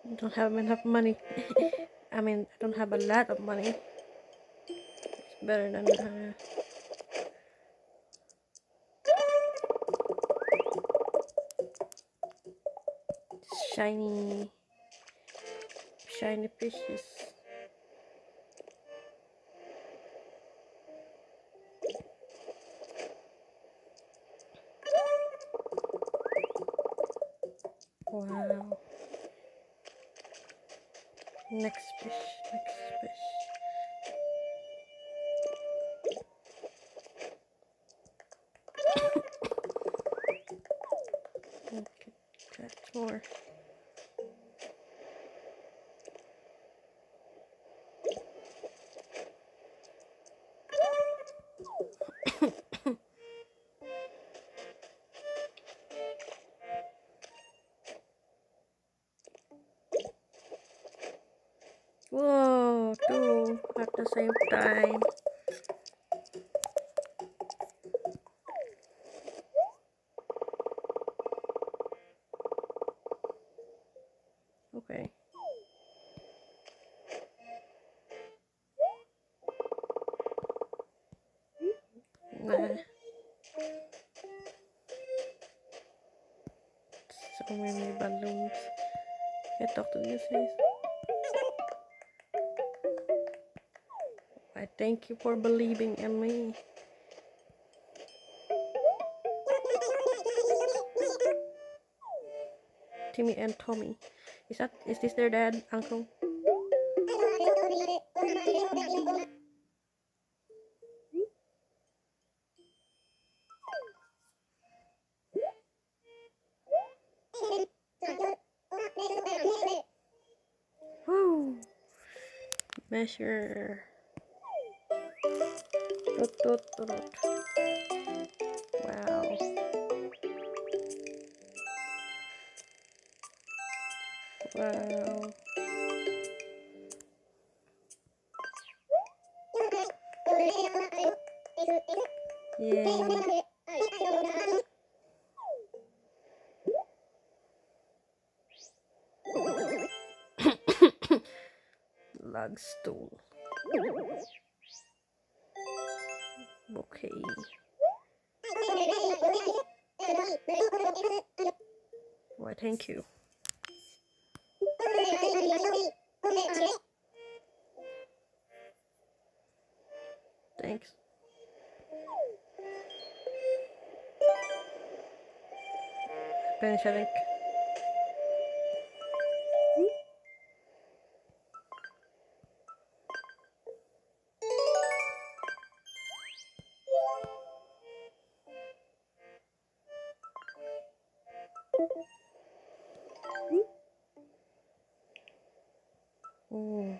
I don't have enough money. I mean, I don't have a lot of money. It's better than shiny fishes. Wow. Next fish. Okay, catch more. Whoa, two at the same time. Okay. Nah. So many balloons. I talk to these guys. I thank you for believing in me. Timmy and Tommy. Is this their dad, uncle? Woo! Measure. Wow. Wow. Yay. Log stool. Okay. Why, thank you. Thanks. Finish, I think. Ooh.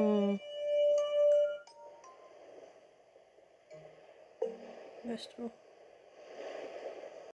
That's true.